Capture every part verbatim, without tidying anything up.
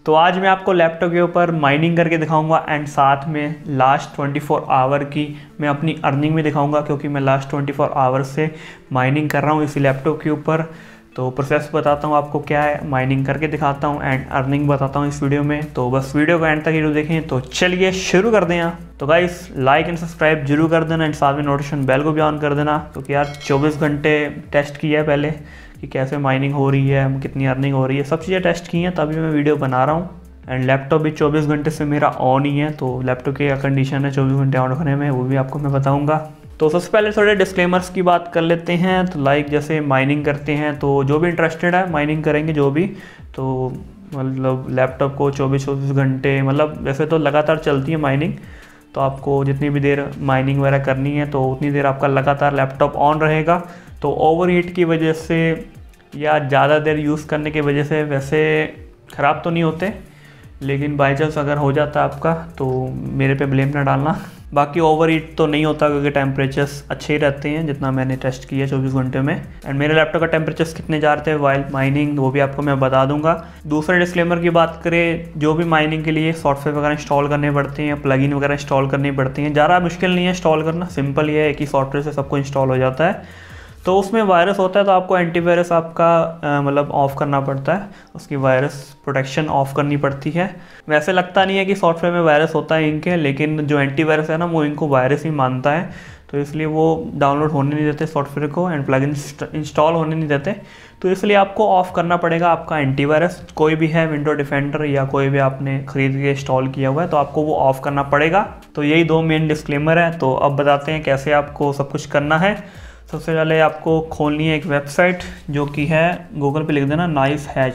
तो आज मैं आपको लैपटॉप के ऊपर माइनिंग करके दिखाऊंगा एंड साथ में लास्ट चौबीस आवर की मैं अपनी अर्निंग भी दिखाऊंगा, क्योंकि मैं लास्ट चौबीस आवर से माइनिंग कर रहा हूँ इसी लैपटॉप के ऊपर। तो प्रोसेस बताता हूँ आपको क्या है, माइनिंग करके दिखाता हूँ एंड अर्निंग बताता हूँ इस वीडियो में। तो बस वीडियो को एंड तक वीडियो देखें। तो चलिए शुरू कर दें। यहाँ तो गाइस लाइक एंड सब्सक्राइब जरूर कर देना एंड साथ में नोटिफिकेशन बेल को भी ऑन कर देना, क्योंकि यार चौबीस घंटे टेस्ट किया है पहले कि कैसे माइनिंग हो रही है, कितनी अर्निंग हो रही है, सब चीज़ें टेस्ट की हैं तभी मैं वीडियो बना रहा हूँ। एंड लैपटॉप भी चौबीस घंटे से मेरा ऑन ही है, तो लैपटॉप की क्या कंडीशन है चौबीस घंटे ऑन रखने में वो भी आपको मैं बताऊंगा। तो सबसे पहले थोड़े डिस्क्लेमर्स की बात कर लेते हैं। तो लाइक जैसे माइनिंग करते हैं तो जो भी इंटरेस्टेड है माइनिंग करेंगे जो भी, तो मतलब लैपटॉप को चौबीस चौबीस घंटे मतलब वैसे तो लगातार चलती है माइनिंग, तो आपको जितनी भी देर माइनिंग वगैरह करनी है तो उतनी देर आपका लगातार लैपटॉप ऑन रहेगा। तो ओवर हीट की वजह से या ज़्यादा देर यूज़ करने की वजह से वैसे ख़राब तो नहीं होते, लेकिन बाई चांस अगर हो जाता है आपका तो मेरे पे ब्लेम ना डालना। बाकी ओवर हीट तो नहीं होता क्योंकि टेम्परेचर्स अच्छे ही रहते हैं जितना मैंने टेस्ट किया चौबीस घंटे में। एंड मेरे लैपटॉप का टेम्परेचर्स कितने जा रहे थे वाइल माइनिंग वो भी आपको मैं बता दूंगा। दूसरे डिस्क्लेमर की बात करें, जो भी माइनिंग के लिए सॉफ्टवेयर वगैरह इंस्टॉल करने पड़ते हैं, प्लगइन वगैरह इंस्टॉल करनी पड़ती हैं, ज़्यादा मुश्किल नहीं है इंस्टॉल करना, सिंपल ही है, एक ही सॉफ्टवेयर से सबको इंस्टॉल हो जाता है। तो उसमें वायरस होता है तो आपको एंटीवायरस आपका मतलब ऑफ़ करना पड़ता है, उसकी वायरस प्रोटेक्शन ऑफ़ करनी पड़ती है। वैसे लगता नहीं है कि सॉफ्टवेयर में वायरस होता है इनके, लेकिन जो एंटीवायरस है ना वो इनको वायरस ही मानता है, तो इसलिए वो डाउनलोड होने नहीं देते सॉफ्टवेयर को एंड प्लगइन इंस्टॉल होने नहीं देते। तो इसलिए आपको ऑफ़ करना पड़ेगा आपका एंटीवायरस, कोई भी है विंडो डिफेंडर या कोई भी आपने ख़रीद के इंस्टॉल किया हुआ है तो आपको वो ऑफ़ करना पड़ेगा। तो यही दो मेन डिस्क्लेमर है। तो अब बताते हैं कैसे आपको सब कुछ करना है। सबसे पहले आपको खोलनी है एक वेबसाइट जो कि है, गूगल पे लिख देना NiceHash,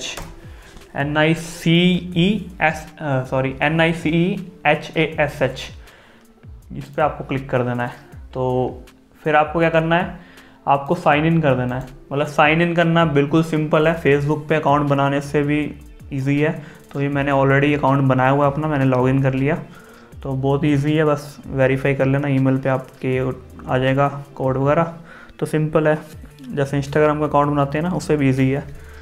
N I C E S sorry N I C E H A S H, इस पर आपको क्लिक कर देना है। तो फिर आपको क्या करना है, आपको साइन इन कर देना है। मतलब साइन इन करना बिल्कुल सिंपल है, फेसबुक पे अकाउंट बनाने से भी इजी है। तो ये मैंने ऑलरेडी अकाउंट बनाया हुआ है अपना, मैंने लॉगिन कर लिया, तो बहुत ईजी है, बस वेरीफाई कर लेना, ईमेल पे आपके आ जाएगा कोड वगैरह। तो सिंपल है, जैसे इंस्टाग्राम का अकाउंट बनाते हैं ना उससे भी ईजी है।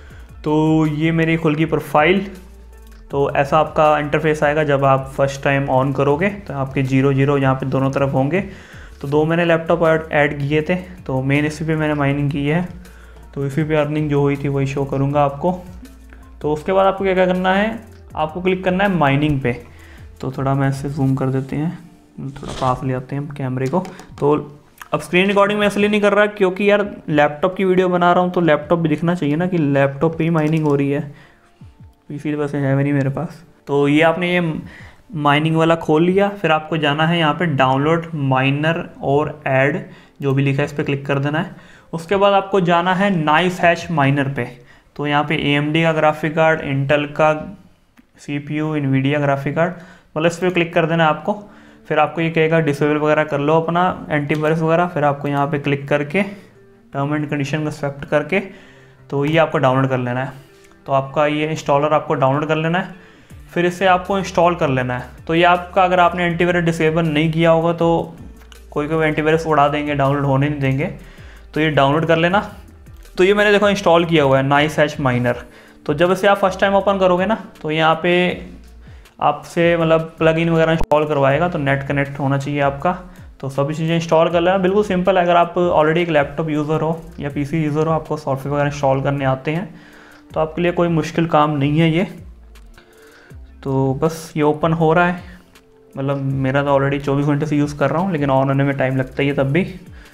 तो ये मेरी खुल की प्रोफाइल। तो ऐसा आपका इंटरफेस आएगा जब आप फर्स्ट टाइम ऑन करोगे, तो आपके जीरो जीरो यहाँ पे दोनों तरफ होंगे। तो दो मैंने लैपटॉप ऐड किए थे, तो मेन इसी पे मैंने माइनिंग की है, तो इसी पे अर्निंग जो हुई थी वही शो करूँगा आपको। तो उसके बाद आपको क्या क्या करना है, आपको क्लिक करना है माइनिंग पे। तो थोड़ा मैं इससे जूम कर देते हैं, थोड़ा पास ले आते हैं कैमरे को। तो अब स्क्रीन रिकॉर्डिंग मैं इसलिए नहीं कर रहा क्योंकि यार लैपटॉप की वीडियो बना रहा हूँ तो लैपटॉप भी दिखना चाहिए ना कि लैपटॉप पे ही माइनिंग हो रही है, इसी वजह से है भी नहीं मेरे पास। तो ये आपने ये माइनिंग वाला खोल लिया, फिर आपको जाना है यहाँ पे डाउनलोड माइनर और ऐड जो भी लिखा है इस पर क्लिक कर देना है। उसके बाद आपको जाना है नाइस हैच माइनर पे। तो यहाँ पे ए एम डी का ग्राफिक कार्ड, इंटेल का C P U, Nvidia graphic card, मतलब इस पर क्लिक कर देना है आपको। फिर आपको ये कहेगा डिसेबल वगैरह कर लो अपना एंटीवायरस वगैरह, फिर आपको यहाँ पे क्लिक करके टर्म एंड कंडीशन को एक्सेप्ट करके तो ये आपको डाउनलोड कर लेना है। तो आपका ये इंस्टॉलर आपको डाउनलोड कर लेना है, फिर इसे आपको इंस्टॉल कर लेना है। तो ये आपका अगर आपने एंटीवायरस डिसेबल नहीं किया होगा तो कोई कोई एंटीवायरस उड़ा देंगे, डाउनलोड होने नहीं देंगे, तो ये डाउनलोड कर लेना। तो ये मैंने देखो इंस्टॉल किया हुआ है नाइस हैच माइनर। तो जब इसे आप फर्स्ट टाइम ओपन करोगे ना तो यहाँ पे आपसे मतलब प्लगइन वगैरह इंस्टॉल करवाएगा, तो नेट कनेक्ट होना चाहिए आपका। तो सभी चीज़ें इंस्टॉल कर लेना, बिल्कुल सिंपल है। अगर आप ऑलरेडी एक लैपटॉप यूज़र हो या पीसी यूज़र हो, आपको सॉफ्टवेयर वगैरह इंस्टॉल करने आते हैं तो आपके लिए कोई मुश्किल काम नहीं है ये। तो बस ये ओपन हो रहा है, मतलब मेरा तो ऑलरेडी चौबीस घंटे से यूज़ कर रहा हूँ, लेकिन ऑन होने में टाइम लगता ही है तब भी।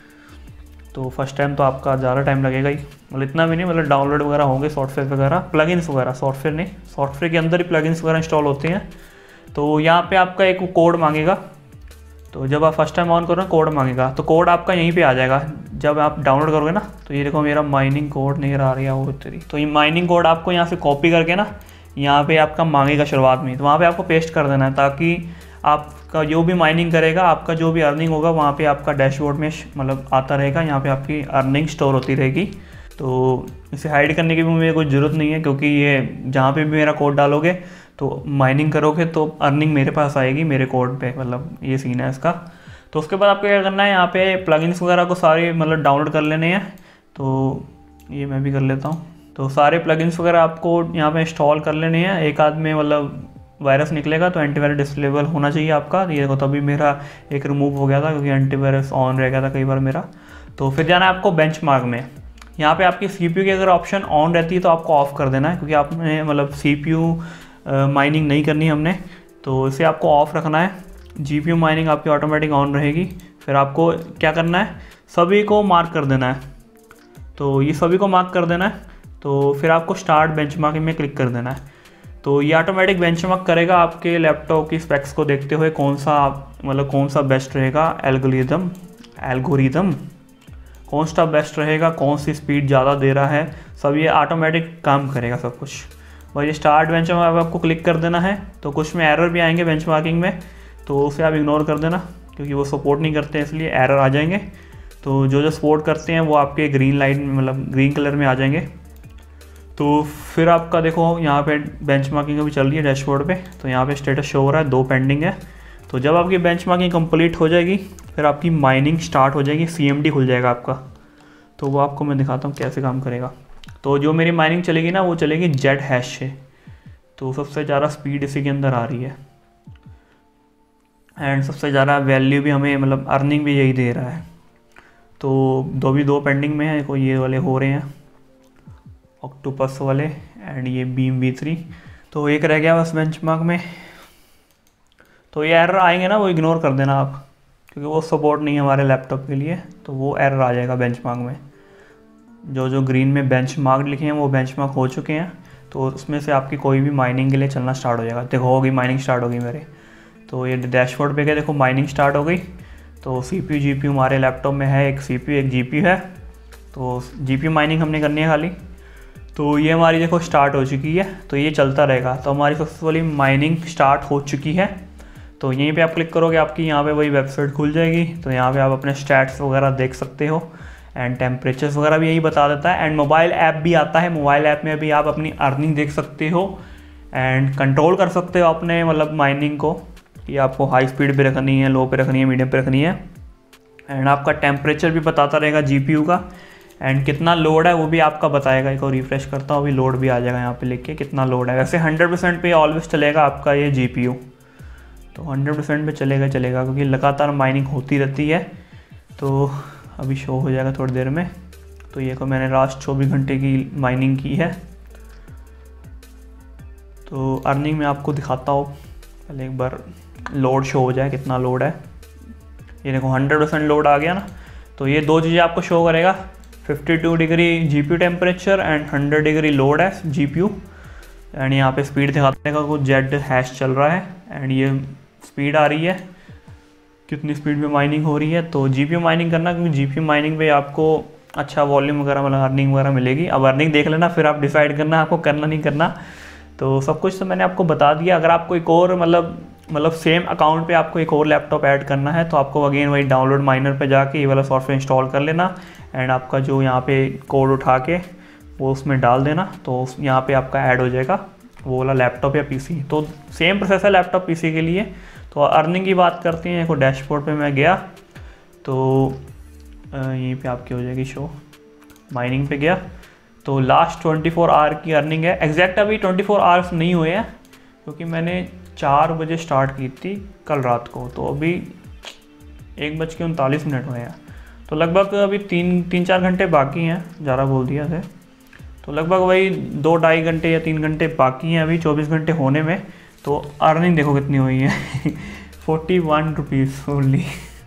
तो फर्स्ट टाइम तो आपका ज़्यादा टाइम लगेगा ही, मतलब इतना भी नहीं, मतलब डाउनलोड वगैरह होंगे सॉफ्टवेयर वगैरह, प्लगइन्स वगैरह, सॉफ्टवेयर नहीं सॉफ्टवेयर के अंदर ही प्लगइन्स वगैरह इंस्टॉल होते हैं। तो यहाँ पे आपका एक कोड मांगेगा, तो जब आप फर्स्ट टाइम ऑन करो ना कोड मांगेगा, तो कोड आपका यहीं पे आ जाएगा जब आप डाउनलोड करोगे ना। तो ये देखो मेरा माइनिंग कोड नहीं आ रहा है वो तेरी, तो ये माइनिंग कोड आपको यहाँ से कॉपी करके ना यहाँ पे आपका मांगेगा शुरुआत में, तो वहाँ पे आपको पेस्ट कर देना है, ताकि आपका जो भी माइनिंग करेगा, आपका जो भी अर्निंग होगा वहाँ पे आपका डैशबोर्ड में मतलब आता रहेगा, यहाँ पे आपकी अर्निंग स्टोर होती रहेगी। तो इसे हाइड करने की भी मुझे कोई ज़रूरत नहीं है, क्योंकि ये जहाँ पे भी मेरा कोड डालोगे तो माइनिंग करोगे तो अर्निंग मेरे पास आएगी मेरे कोड पे, मतलब ये सीन है इसका। तो उसके बाद आपको क्या करना है, यहाँ पे प्लगइन्स वगैरह को सारे मतलब डाउनलोड कर लेने हैं। तो ये मैं भी कर लेता हूँ। तो सारे प्लगइन्स वगैरह आपको यहाँ पे इंस्टॉल कर लेने हैं। एक आध में मतलब वायरस निकलेगा तो एंटीवायरस डिसेबल होना चाहिए आपका। ये देखो तभी मेरा एक रिमूव हो गया था क्योंकि एंटीवायरस ऑन रह गया था कई बार मेरा। तो फिर जाना है आपको बेंचमार्क में। यहाँ पे आपकी सीपीयू की अगर ऑप्शन ऑन रहती है तो आपको ऑफ़ कर देना है, क्योंकि आपने मतलब सीपीयू माइनिंग नहीं करनी है हमने, तो इसे आपको ऑफ़ रखना है। जीपीयू माइनिंग आपकी ऑटोमेटिक ऑन रहेगी। फिर आपको क्या करना है, सभी को मार्क कर देना है। तो ये सभी को मार्क कर देना है। तो फिर आपको स्टार्ट बेंचमार्किंग में क्लिक कर देना है। तो ये ऑटोमेटिक बेंचमार्क करेगा आपके लैपटॉप की स्पेक्स को देखते हुए कौन सा मतलब कौन सा बेस्ट रहेगा, एल्गोरिदम एल्गोरिदम कौन सा बेस्ट रहेगा, कौन सी स्पीड ज़्यादा दे रहा है, सब ये ऑटोमेटिक काम करेगा सब कुछ। और ये स्टार्ट बेंचमार्क आपको क्लिक कर देना है। तो कुछ में एरर भी आएंगे बेंचमार्किंग में, तो उसे आप इग्नोर कर देना क्योंकि वो सपोर्ट नहीं करते हैं, इसलिए एरर आ जाएंगे। तो जो जो सपोर्ट करते हैं वो आपके ग्रीन लाइन मतलब ग्रीन कलर में आ जाएंगे। तो फिर आपका देखो यहाँ पे बेंचमार्किंग अभी चल रही है डैशबोर्ड पे। तो यहाँ पे स्टेटस शो हो रहा है, दो पेंडिंग है। तो जब आपकी बेंचमार्किंग कंप्लीट हो जाएगी फिर आपकी माइनिंग स्टार्ट हो जाएगी, सीएमडी खुल जाएगा आपका। तो वो आपको मैं दिखाता हूँ कैसे काम करेगा। तो जो मेरी माइनिंग चलेगी ना वो चलेगी जेड हैश से। तो सबसे ज़्यादा स्पीड इसी के अंदर आ रही है एंड सबसे ज़्यादा वैल्यू भी हमें मतलब अर्निंग भी यही दे रहा है। तो दो भी दो पेंडिंग में है, देखो ये वाले हो रहे हैं ऑक्टोपस वाले एंड ये बीम वी थ्री। तो एक रह गया बस बेंचमार्क में। तो ये एरर आएंगे ना वो इग्नोर कर देना आप, क्योंकि वो सपोर्ट नहीं है हमारे लैपटॉप के लिए। तो वो एरर आ जाएगा बेंचमार्क में। जो जो ग्रीन में बेंचमार्क लिखे हैं वो बेंचमार्क हो चुके हैं। तो उसमें से आपकी कोई भी माइनिंग के लिए चलना स्टार्ट हो जाएगा। देखो होगी माइनिंग स्टार्ट होगी मेरे। तो ये डैशबोर्ड पे गए, देखो माइनिंग स्टार्ट हो गई। तो सीपीयू जीपीयू हमारे लैपटॉप में है, एक सीपीयू एक जीपीयू है। तो जीपीयू माइनिंग हमने करनी है खाली। तो ये हमारी देखो स्टार्ट हो चुकी है। तो ये चलता रहेगा। तो हमारी सक्सेसफुली माइनिंग स्टार्ट हो चुकी है। तो यहीं पे आप क्लिक करोगे आपकी यहाँ पे वही वेबसाइट खुल जाएगी। तो यहाँ पे आप अपने स्टैट्स वगैरह देख सकते हो एंड टेम्परेचर्स वगैरह भी यही बता देता है। एंड मोबाइल ऐप भी आता है, मोबाइल ऐप में भी आप अपनी अर्निंग देख सकते हो एंड कंट्रोल कर सकते हो अपने मतलब माइनिंग को कि आपको हाई स्पीड पे रखनी है, लो पे रखनी है, मीडियम पे रखनी है। एंड आपका टेम्परेचर भी बताता रहेगा जीपीयू का एंड कितना लोड है वो भी आपका बताएगा। एक और रिफ्रेश करता हूँ, अभी लोड भी आ जाएगा यहाँ पे लिख के कितना लोड है। वैसे हंड्रेड परसेंट पे ऑलवेज चलेगा आपका ये जीपीयू। तो हंड्रेड परसेंट पे चलेगा चलेगा क्योंकि लगातार माइनिंग होती रहती है। तो अभी शो हो जाएगा थोड़ी देर में। तो ये को मैंने लास्ट चौबीस घंटे की माइनिंग की है। तो अर्निंग में आपको दिखाता हूँ, पहले एक बार लोड शो हो जाए कितना लोड है। ये देखो हंड्रेड परसेंट लोड आ गया ना। तो ये दो चीज़ें आपको शो करेगा, fifty two degree GPU temperature and hundred degree load है जीपीयू। एंड यहाँ पे स्पीड दिखाता है कुछ जेड हैश चल रहा है एंड ये स्पीड आ रही है कितनी स्पीड में माइनिंग हो रही है। तो जीपीयू माइनिंग करना, क्योंकि जीपीयू माइनिंग पे आपको अच्छा वॉल्यूम वगैरह मतलब अर्निंग वगैरह मिलेगी। अब अर्निंग देख लेना फिर आप डिसाइड करना आपको करना नहीं करना। तो सब कुछ तो मैंने आपको बता दिया। अगर आपको एक और मतलब मतलब सेम अकाउंट पे आपको एक और लैपटॉप ऐड करना है तो आपको अगेन वही डाउनलोड माइनर पे जाके ये वाला सॉफ्टवेयर इंस्टॉल कर लेना एंड आपका जो यहाँ पे कोड उठा के वो उसमें डाल देना। तो यहाँ पे आपका ऐड हो जाएगा वो वाला लैपटॉप या पीसी। तो सेम प्रोसेस है लैपटॉप पीसी के लिए। तो अर्निंग की बात करते हैं, देखो डैशबोर्ड पे मैं गया तो यहीं पे आपकी हो जाएगी शो। माइनिंग पे गया तो लास्ट ट्वेंटी फोर आवर की अर्निंग है। एग्जैक्ट अभी ट्वेंटी फोर आवर्स नहीं हुए हैं क्योंकि मैंने चार बजे स्टार्ट की थी कल रात को। तो अभी एक बज के उनतालीस मिनट हुए हैं। तो लगभग अभी तीन तीन चार घंटे बाकी हैं, ज़्यादा बोल दिया है। तो लगभग वही दो ढाई घंटे या तीन घंटे बाकी हैं अभी चौबीस घंटे होने में। तो अर्निंग देखो कितनी हुई है फोर्टी वन रुपीज़ ओनली।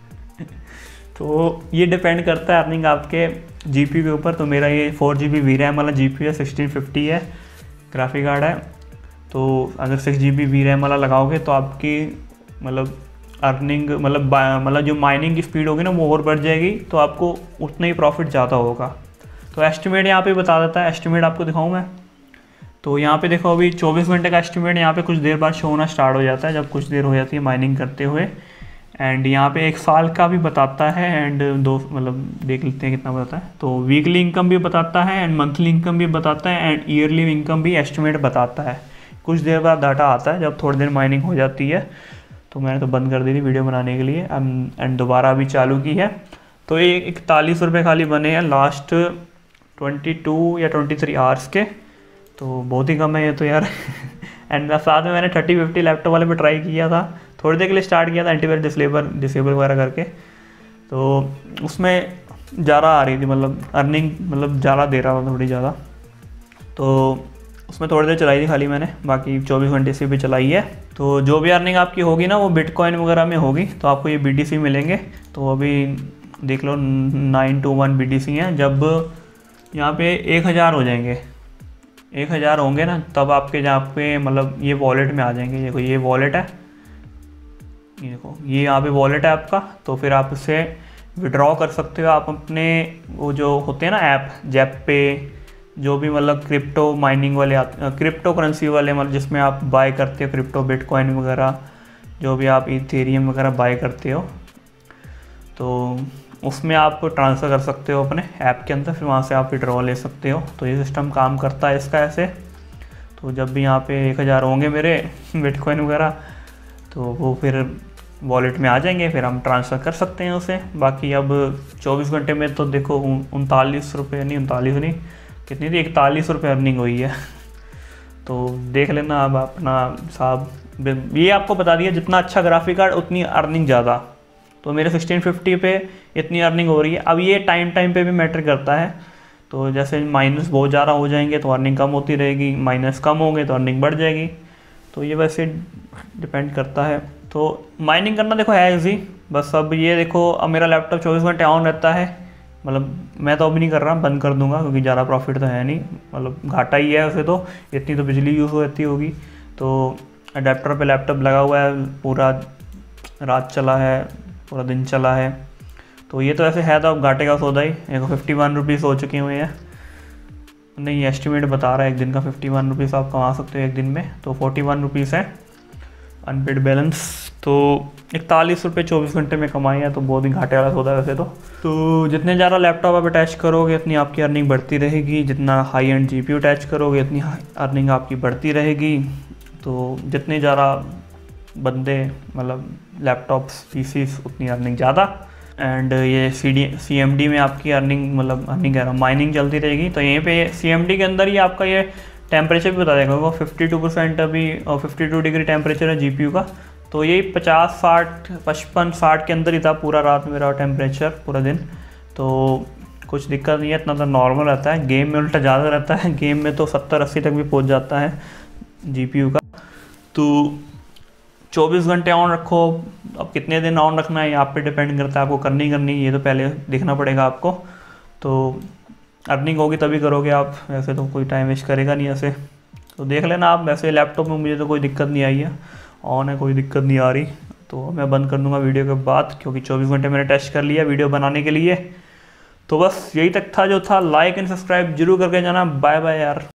तो ये डिपेंड करता है अर्निंग आपके जीपीयू के ऊपर। तो मेरा ये four G B V RAM वाला जीपीयू है, सिक्सटीन फिफ्टी है ग्राफिक कार्ड है। तो अगर six G B V RAM वाला लगाओगे तो आपकी मतलब अर्निंग मतलब मतलब जो माइनिंग की स्पीड होगी ना वो और बढ़ जाएगी। तो आपको उतना ही प्रॉफिट ज़्यादा होगा। तो एस्टिमेट यहाँ पे बता देता है, एस्टिमेट आपको दिखाऊँ मैं। तो यहाँ पे देखो अभी चौबीस घंटे का एस्टिमेट यहाँ पे कुछ देर बाद शो होना स्टार्ट हो जाता है, जब कुछ देर हो जाती है माइनिंग करते हुए। एंड यहाँ पे एक साल का भी बताता है एंड दो मतलब देख लेते हैं कितना बताता है। तो वीकली इनकम भी बताता है एंड मंथली इनकम भी बताता है एंड ईयरली इनकम भी एस्टिमेट बताता है। कुछ देर बाद डाटा आता है जब थोड़ी देर माइनिंग हो जाती है। तो मैंने तो बंद कर दी थी वीडियो बनाने के लिए एंड दोबारा अभी चालू की है। तो ये इकतालीस रुपये खाली बने हैं लास्ट ट्वेंटी टू या ट्वेंटी थ्री आवर्स के, तो बहुत ही कम है ये तो यार। एंड साथ में मैंने थर्टी फिफ्टी लैपटॉप वाले पे ट्राई किया था, थोड़ी देर के लिए स्टार्ट किया था एंटीवायरस डिसेबल डिसेबल वगैरह करके, तो उसमें ज़्यादा आ रही थी, मतलब अर्निंग मतलब ज़्यादा दे रहा था, थोड़ी ज़्यादा। तो उसमें थोड़ी देर चलाई थी खाली मैंने, बाकी चौबीस घंटे से भी चलाई है। तो जो भी अर्निंग आपकी होगी ना वो बिटकॉइन वगैरह में होगी, तो आपको ये बी टी सी मिलेंगे। तो अभी देख लो nine two one B T C हैं, जब यहाँ पे एक हज़ार हो जाएंगे, एक हज़ार होंगे ना, तब आपके जहाँ पे मतलब ये वॉलेट में आ जाएंगे। देखो ये वॉलेट है, ये देखो ये यहाँ पे वॉलेट है आपका, तो फिर आप इसे विड्रॉ कर सकते हो। आप अपने वो जो होते हैं ना ऐप, जैप पे, जो भी मतलब क्रिप्टो माइनिंग वाले क्रिप्टो करेंसी वाले, मतलब जिसमें आप बाय करते हो क्रिप्टो बिटकॉइन वगैरह, जो भी आप इथेरियम वगैरह बाय करते हो, तो उसमें आप ट्रांसफ़र कर सकते हो अपने ऐप के अंदर, फिर वहाँ से आप विड्रॉ ले सकते हो। तो ये सिस्टम काम करता है इसका ऐसे। तो जब भी यहाँ पे एक हज़ार होंगे मेरे बिटकॉइन वगैरह, तो वो फिर वॉलेट में आ जाएंगे, फिर हम ट्रांसफ़र कर सकते हैं उसे। बाकी अब चौबीस घंटे में तो देखो उनतालीस रुपये नहीं उनतालीस नहीं कितनी थी, इकतालीस रुपये अर्निंग हुई है। तो देख लेना अब अपना साहब, ये आपको बता दिया जितना अच्छा ग्राफिक कार्ड उतनी अर्निंग ज़्यादा। तो मेरे सिक्सटीन फिफ्टी पे इतनी अर्निंग हो रही है। अब ये टाइम टाइम पे भी मैटर करता है, तो जैसे माइनस बहुत ज़्यादा हो जाएंगे तो अर्निंग कम होती रहेगी, माइनस कम होंगे तो अर्निंग बढ़ जाएगी। तो ये वैसे डिपेंड करता है। तो माइनिंग करना देखो है इजी, बस अब ये देखो अब मेरा लैपटॉप चौबीस घंटे ऑन रहता है, मतलब मैं तो अभी नहीं कर रहा, बंद कर दूंगा क्योंकि ज़्यादा प्रॉफिट तो है नहीं, मतलब घाटा ही है उसे, तो इतनी तो बिजली यूज़ होती होगी। तो अडेप्टर पे लैपटॉप लगा हुआ है, पूरा रात चला है, पूरा दिन चला है, तो ये तो ऐसे है तो अब घाटे का सौदा ही। एक फिफ्टी वन रुपीज़ हो चुके हुए हैं, नहीं एस्टिमेट बता रहा है एक दिन का फिफ्टी वन रुपीज़ आप कमा सकते हो एक दिन में, तो फोर्टी वन रुपीज़ है अनपेड बैलेंस। तो इकतालीस रुपये चौबीस घंटे में कमाई है, तो बहुत ही घाटे वाला सौदा है वैसे तो। तो जितने ज़्यादा लैपटॉप आप अटैच करोगे उतनी आपकी अर्निंग बढ़ती रहेगी, जितना high and G P U attach करोगे उतनी अर्निंग आपकी बढ़ती रहेगी। तो जितने ज़्यादा बंदे मतलब लैपटॉप्स पीसीस उतनी अर्निंग ज़्यादा। एंड ये C D C M D में आपकी अर्निंग मतलब अर्निंग कह रहा हूँ माइनिंग चलती रहेगी। तो यहीं पे सी एम डी के अंदर ही आपका ये टेम्परेचर भी बता देगा, वो फिफ्टी टू परसेंट अभी और फिफ्टी टू डिग्री टेम्परेचर है जी पी यू का। तो यही पचास साठ पचपन साठ के अंदर ही था पूरा रात मेरा टेम्परेचर पूरा दिन, तो कुछ दिक्कत नहीं है, इतना तो नॉर्मल रहता है। गेम में उल्टा ज़्यादा रहता है, गेम में तो सत्तर अस्सी तक भी पहुंच जाता है जी पी यू का। तो चौबीस घंटे ऑन रखो, अब कितने दिन ऑन रखना है ये आप पे डिपेंड करता है, आपको करनी करनी ये तो पहले देखना पड़ेगा आपको। तो अर्निंग होगी तभी करोगे आप, वैसे तो कोई टाइम वेस्ट करेगा नहीं ऐसे। तो देख लेना आप, वैसे लैपटॉप में मुझे तो कोई दिक्कत नहीं आई है, ऑन है कोई दिक्कत नहीं आ रही। तो मैं बंद कर दूंगा वीडियो के बाद, क्योंकि चौबीस घंटे मैंने टेस्ट कर लिया वीडियो बनाने के लिए। तो बस यही तक था जो था, लाइक एंड सब्सक्राइब जरूर करके जाना। बाय बाय यार।